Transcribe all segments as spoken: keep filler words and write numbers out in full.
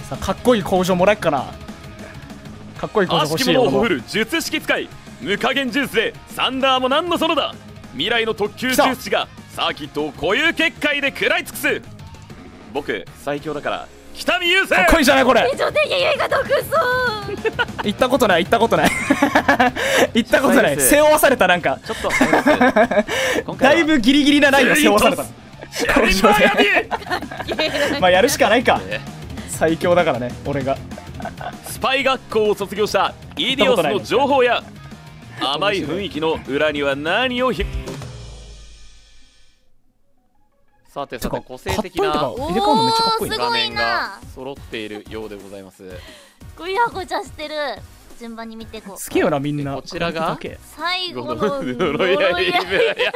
さあかっこいい工場もらえっかな。かっこいい工場欲しいよ。 悪しき者をほふる術式使い無加減ジュースでサンダーも何のそのだ。未来の特急ジュースがサーキットを固有結界で食らい尽くす。僕最強だから北見優勢。 かっこいいじゃないこれ。 以上で家が独走。 行ったことない行ったことない行ったことない。背負わされた。なんかちょっとだいぶギリギリなラインを背負わされた。工場でまあやるしかないか。最強だからね俺が。 スパイ学校を卒業したイディオスの情報や甘い雰囲気の裏には何をひさてさて個性的な入れ替わるのめっちゃかっこいいね。 画面が揃っているようでございます。 ごやごちゃしてる。順番に見ていこう。 好きよなみんな。 こちらが最後の呪呪いい合い。 何回出て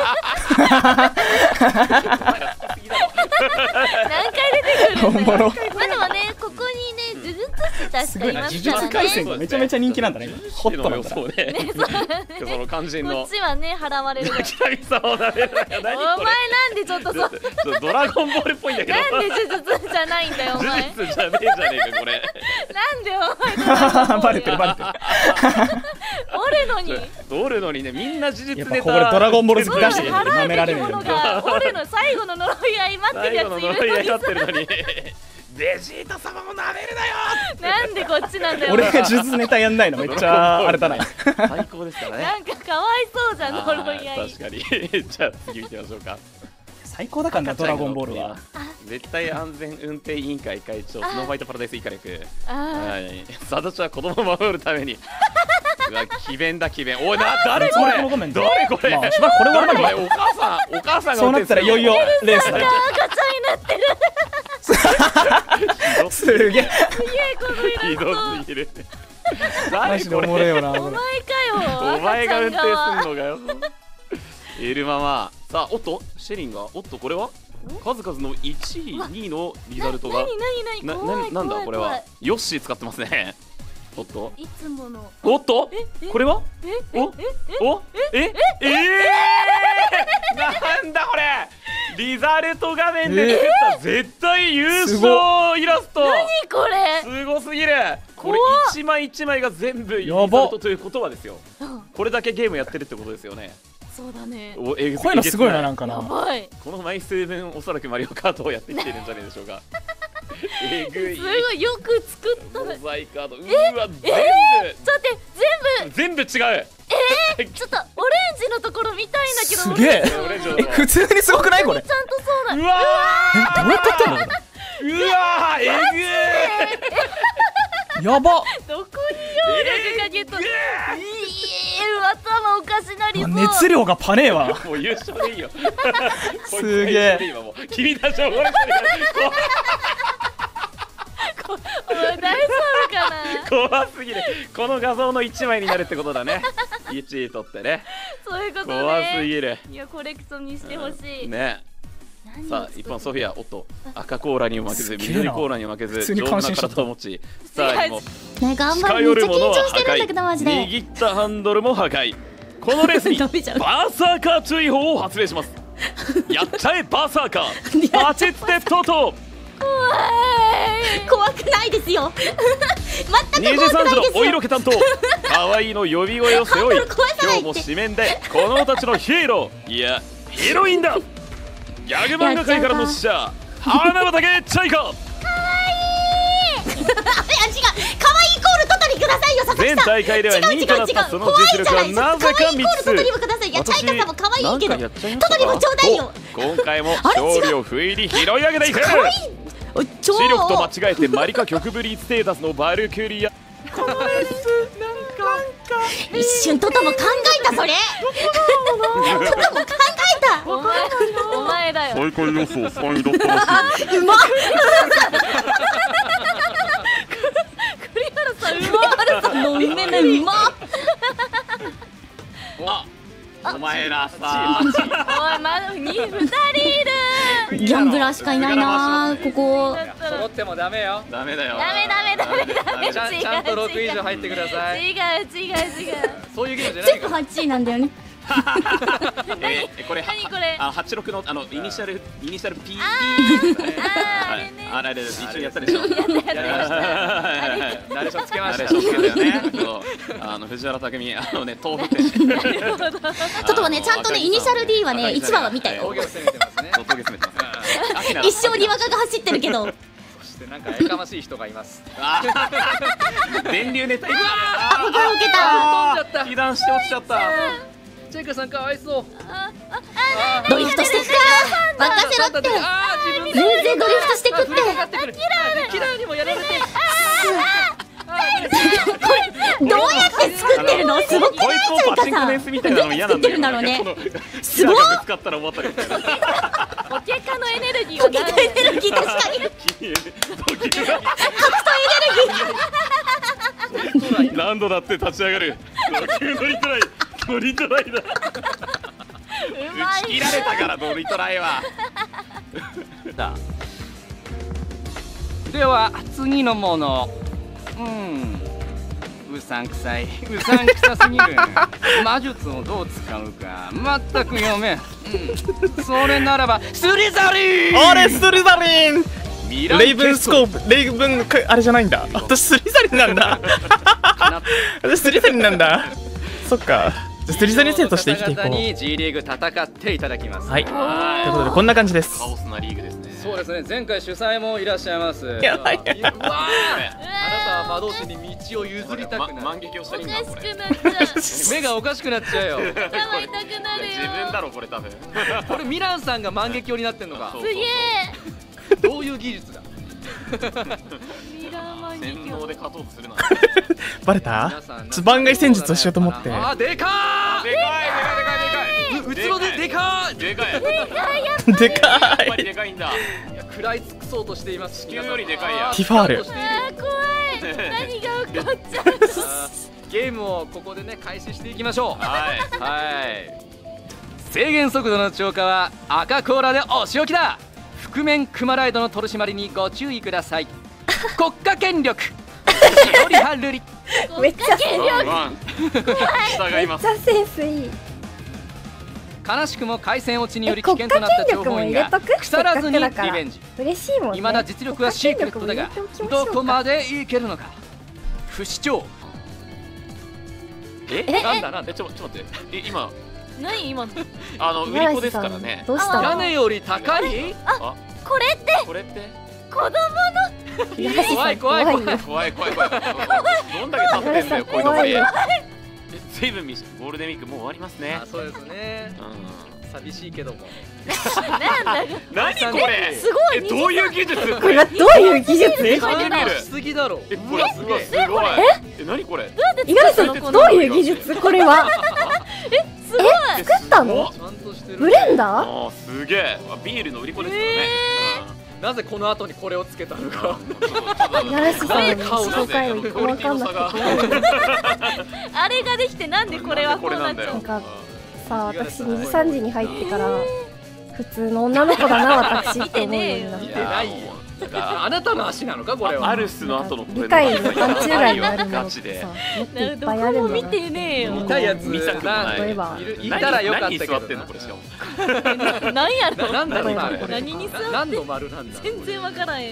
くるんだよ。まあでもねここにね呪術師確かいますからね。 呪術廻戦がめちゃめちゃ人気なんだね。ホットなんだ。 そうね。その肝心のこっちはね払われる。 北見さんをなめるなよ。 お前なんでちょっとそドラゴンボールっぽいんだけど。 なんで呪術じゃないんだよお前。 呪術じゃねえじゃねえかこれ。 なんでお前バレてるバレてる。 おるのにおるのにねみんな呪術ネタ。 これドラゴンボール好き出してる。 払舐めらうべきもれるよ。 のがおるの。最後の呪い合い待ってるやついるのに。 最後の呪い合い待ってるのに。ベジータ様もなめるなよ。 なんでこっちなんだよ。 俺が呪術ネタやんないのめっちゃあれだな。 最高ですからね。 なんかかわいそうじゃん呪い合い。 確かに。じゃあ次行きましょうか。 最高だからなドラゴンボールは。 絶対安全運転委員会会長スノーファイトパラダイスイカレク。 あはい私は子供を守るために。うわ詭弁だ詭弁。おいな誰これ誰これ。 まあしばらくこれはこれお母さんお母さんがそうなったらいよいよレースだ。 ガチャになってる。 すげえ。 すげえこのイラひどスト。 すぎる。 マジでおもろいよな。 お前かよ。 お前が運転すんの。 のかよ。エルママさあおっとシェリンがおっとこれは数々のいちいにいのリザルトがなになになに怖いなんだこれは怖い。 ヨッシー使ってますね。おっといつもの。 おっとこれはえおおえええなんだこれリザルト画面で作った絶対優勝イラスト。 何これ。 すごすぎる。これ一枚一枚が全部リザルトということはですよ。これだけゲームやってるってことですよね。 そうだね。 おえこういうのすごいななんかやな。 ばい。 この枚数分おそらくマリオカートをやってきてるんじゃないでしょうか。えぐい。 すごいよく作ったね。 モザイカードうわ全ちょっと待って全部部全部違う。 えー、ちょっとオレンジのところ見たいんだけど。 すげえ。 オレンジのえ普通にすごくないこれ。 ちゃんとそうだ。 うわえどうやってやってんのこーうわーえぐい。 れ。やば。 どこに揚力かけと。ええ頭おかしなりそう。 熱量がパネーわ。 もう優勝でいいよ。 すげえ。 今もう君たちを俺お前大丈夫かな。 怖すぎる。この画像の一枚になるってことだね。いちい取ってね。 そういうことね。 怖すぎる。 いやコレクションにしてほしい。 ね。 何をさあ一方ソフィアおっと赤コーラにも負けずすげえな緑コーラにも負けず普通に丈夫な感心しちゃった体を持ちさらにもね頑張近る。めっちゃ緊寄るものは破張してるんだけどマ壊ジで。 握ったハンドルも破壊。このレースにバ伸びちゃうーサーカー注意報を発令します。やっちゃえバーサーカーバチッテトト。 怖くないですよ。全にじく怖さんじのおくないですよ。 色気担当可愛いの呼び声を背負いハンドル壊さないって今日も紙面でこのたちのヒーローいやヒロインだ。ギャグ漫画界からの使者花畑チャイカ。 いや違う。可愛いイコールトトリくださいよ佐々 前木さん。 大会ではにいとなったその実力はなぜか可愛いイ 3 コールトトリもつ。 ください。いやチャイカさんも可愛いけどなんかやっちゃいましたかトトリもちょうだいよ。 と今回も勝利を不意に拾い上げていく。 可愛い。お超視力と間違えてマリカ曲ぶりステータスのバルクリア。このレースなんか一瞬トトも考えたそれ。トトも考えた。 お前お前だよ。 大会予想さんいだったらしい。 うまっ。 栗原さんう栗まっ。 原さんの梅目うまっ。 お前らさおいまだに二人いる。 ギャンブラーしかいないなここ。 揃ってもダメよ。 ダメだよ。 ダメダメダメダメ。 ちゃんちゃんとろく以上入ってください。 違う違う違う。 そういうゲームじゃない全部から。 はちいなんだよね。 えこれ何これ。 あはちろくのあのイニシャルイニシャル P ああれね。あれで一緒にやったでしょ。やりました。ナレーションつけました。ナレーションつけたよね。あの藤原匠あのね豆腐店。ちょっとねちゃんとねイニシャル D はねいちわは見たよ。 峠を攻めてますね。峠攻めてます。 一生にわかが走ってるけど。 そしてなんかやかましい人がいます。 電流ネタいく。 あ僕は受けた。 飛んじゃった。 被弾して落ちちゃった。 チェイカさんかわいそう。 ドリフトしてくか。任せろって。全然ドリフトしてくって。 キラーにもやられて。 どうやって作ってるの？すごくない？チェイカさん。どうやって作ってるんだろうね。すごい。 ぶつかったら終わったり。 ポケカのエネルギーポケカエネルギー確かに。 格闘エネルギー。何度だって立ち上がる。ドリトライ。ドリトライだ。打ち切られたからドリトライは。 では次のもの。うん。うさんくさい。うさんくさすぎる。魔術をどう使うか全く読めん。うん、それならばスリザリン。 あれスリザリン。レイブンスコープ、レイブンあれじゃないんだ。私スリザリンなんだ。私スリザリンなんだ。そっか。スリザリン生として生きていこう。 に G リーグ戦っていただきます。 はい。ということでこんな感じです。 カオスなリーグですね。 そうですね。前回主催もいらっしゃいます。 やばい。 うわあなたは魔導士に道を譲りたくない。 万劇をしたりんだこれ。 目がおかしくなっちゃうよ。 頭痛くなるよ。 自分だろこれ多分。 これミランさんが万劇になってんのか。 すげえ。 どういう技術だ。 洗脳で勝とうとするな。 バレた？番外戦術をしようと思って。 あ、でかー。 でかいでかいでかいでかい。 うつろででかー。 でかい。 でかい。 やっぱりでかいんだ。 食らい尽くそうとしています。 地球よりでかいや。 ティファール。 あー怖い。何が起こっちゃう。 ゲームをここでね開始していきましょう。 はいはい。制限速度の超過は赤コーラでお仕置きだ。覆面クマライドの取り締まりにご注意ください。国家権力しおりはるり。 めっちゃ権力。 従います。 めっちゃセンスいい。 悲しくも回線落ちにより危険となった諜報員が腐らずにリベンジ。 嬉しいもんね。 未だ実力はシークレットだがどこまでいけるのか。不死鳥。 えなんだなんだ。ちょっと待って。え今何今の。 あの売り子ですからね。 どうしたの？ 屋根より高い？ あ、これってこれって子供の。 怖い怖い怖い怖い怖い怖い。どんだけ経ってんだよこういうとこで。ずいぶんゴールデンウィークもう終わりますね。 あ、そうですね。寂しいけども。 何これ？ すごい。 どういう技術？ これはどういう技術？ え、 しすぎだろ。 え、これすごいすごい。え、何これ？ 五十嵐さんどういう技術？これは？ え、すごい。 作ったの？ ちゃんとしてる。 ブレンダー？ ああ、すげえ。ビールの売り子ですからね。 なぜこの後にこれをつけたのか。 五十嵐さんの紹介を一個も分かんなくて。 あれができてなんでこれはこうなっちゃうのか。 さあ私にじさんじに入ってから普通の女の子だな私って思うようになって。 見てないよ。あなたの足なのかこれは。 アルスの後の理解の範疇外にあるものってさもっといっぱいあるんだな。 見てねえよ。 見たやつ見たくない。 例えばいたらよかったけど。 座ってんのこれしかも。 何やろ。 なんだろうな。 何に座って。 何の丸なんだ。 全然わからん。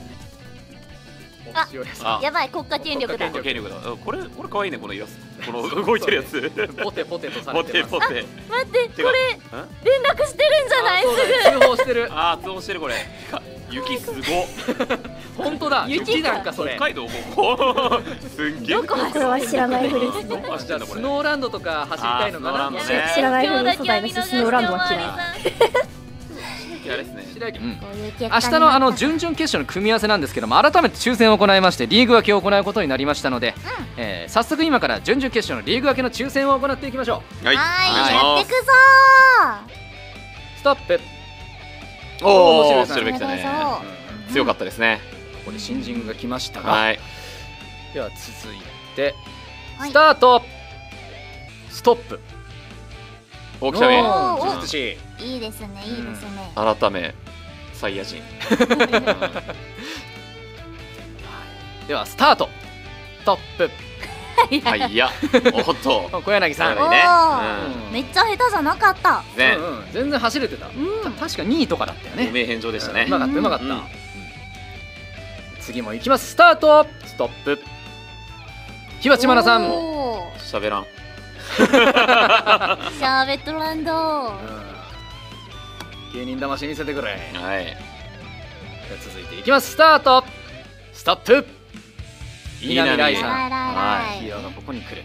あ、 やばい国家権力だ。 国家権力だ。これこれ可愛いねこのイラスト。この動いてるやつ。 ポテポテとされてます。 ポテポテ。 待ってこれ連絡してるんじゃない？すぐ。 通報してる。 あ、通報してるこれ。雪すご。 本当だ。雪なんかそれ。 北海道ここ。すんげえ。 これは知らないふりですね。 じゃあスノーランドとか走りたいのかな。 知らないふりの素材だしスノーランドは嫌い。 あれですね。 明日のあの準々決勝の組み合わせなんですけども、改めて抽選を行いましてリーグ分けを行うことになりましたので、えー、早速今から準々決勝のリーグ分けの抽選を行っていきましょう。はい、 やってくぞー。ストップ。 おお、面白いべきだね。強かったですね。 ここで新人が来ましたが、 はい、 では続いてスタート。ストップ。 お、来たね。 美しい。 いいですね、いいですね。 改めサイヤ人。 ではスタート。ストップ。 はいやおっと小柳さん小柳ねおーめっちゃ下手じゃなかった。 ねうんうん全然走れてた、た確かにいとかだったよね。 ご名返上でしたねうまかったうまかった、 うん次も行きます。スタートストップ。ひばちまなさんおー喋らんシャーベットランド。 芸人魂見せてくれ。 はいじゃあ続いていきます。スタートストップ。稲見ライさん。 ライライライヒーローがここに来る。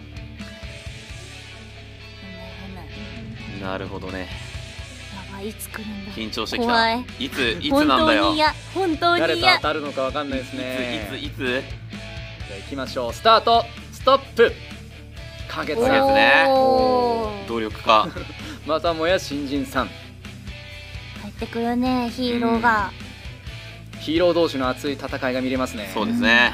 なるほどねやばい、いつ来るんだ。 緊張してきた怖い。 いついつ本なんだよ当に嫌。本当誰とに嫌。 当たるのかわかんないですね。 いついついつじゃあ行きましょう。スタートストップ。花月おーがねおー努力家またもや新人さん。 帰ってくるね、ヒーローが。 ヒーロー同士の熱い戦いが見れますね。 そうですねはいはい、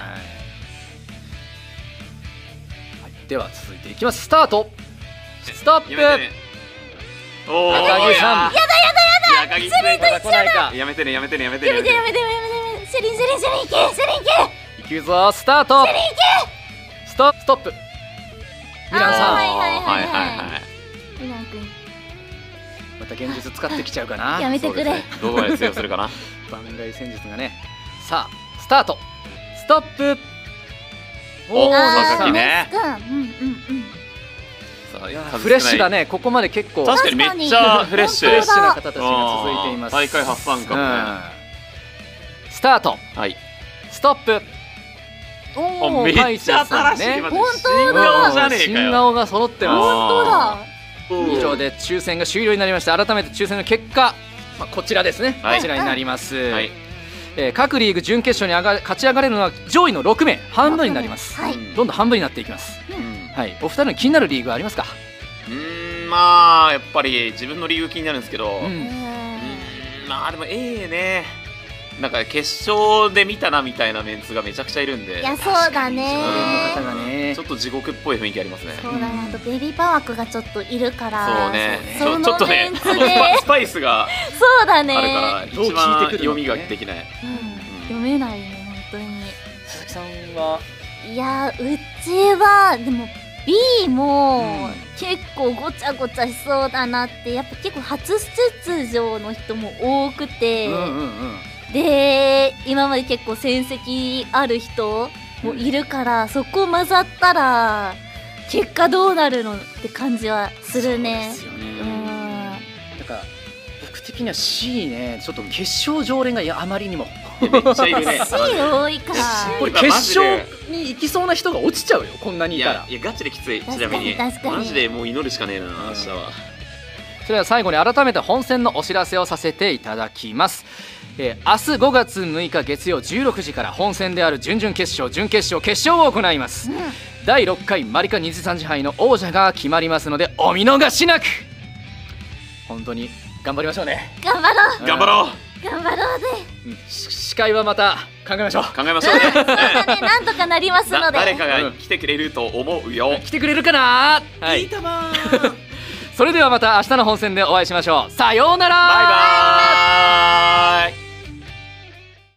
では続いていきます。スタートストップ。 やめてねおー赤木さんやだやだやだ赤木さんまだ来ないか。 やめてねやめてねやめてねやめてやめてやめてやめて。セリンセリンセリンいけセリンいけ。 行くぞスタートストストップ。ミランさん、 はいはいはいはいはいはいミラン君また現実使ってきちゃうかな。 やめてくれ。 そうですねどこまで通用するかな番外戦術がね。さあスタートストップ。 おー佐々木ねナイス君うんうんうん。 さあいや数少ないフレッシュだね。ここまで結構確かにめっちゃフレッシュフレッシュな方たちが続いています。 大会初参加もねうんスタートはいストップ。おあめっちゃ新しいね。 マジ本当だ新顔じゃねえか新よ顔が揃ってま本当だ。 す。以上で抽選が終了になりました。改めて抽選の結果、まあ、こちらですね、 はいこちらになります、 はいえー各リーグ準決勝に上が勝ち上がれるのは上位のろくめい、半分になります、 はい。 どんどん半分になっていきます、 うんはい、お二人の気になるリーグはありますか？ うーんまあやっぱり自分の理由気になるんですけど、 ううんーんまあでも A ねなんか決勝で見たなみたいなメンツがめちゃくちゃいるんでいやそうだね。 常連の方がねちょっと地獄っぽい雰囲気ありますねそうだね。あとベビーパワークがちょっといるから。 そうねちょそのちょっとねメンツでスパイスがそうだあるからね。 どう聞いて一番くるの読みができないうん読めないね本鈴木さんは当に。いやうちはでも B もうん結構ごちゃごちゃしそうだなってやっぱ結構初出場の人も多くて。 うんうんうんで今まで結構戦績ある人もいるから、そこ混ざったら結果どうなるのって感じはするね。 そうですよね。 うんなんか僕的には C ね、ちょっと決勝常連がいやあまりにもめっちゃいるね C 多いからこれ決勝に行きそうな人が落ちちゃうよ、こんなにいいたらや。いやガチできつい確かにちなみに確かにマジでもう祈るしかねえな明日はそれでは最後に改めて本戦のお知らせをさせていただきます。えー明日ごがつむいか月曜じゅうろくじから本戦である準々決勝準決勝決勝を行います、だいろっかいマリカにじゅうさんじ杯の王者が決まりますのでお見逃しなく。本当に頑張りましょうね。 頑張ろう頑張ろう頑張ろうぜ。 うんし司会はまた考えましょう。 考えましょうねそうだねなんとかなりますので。 だ誰かが来てくれると思うよ来てくれるかな。はい、それではまた明日の本戦でお会いしましょう。さようなら。 バイバーイ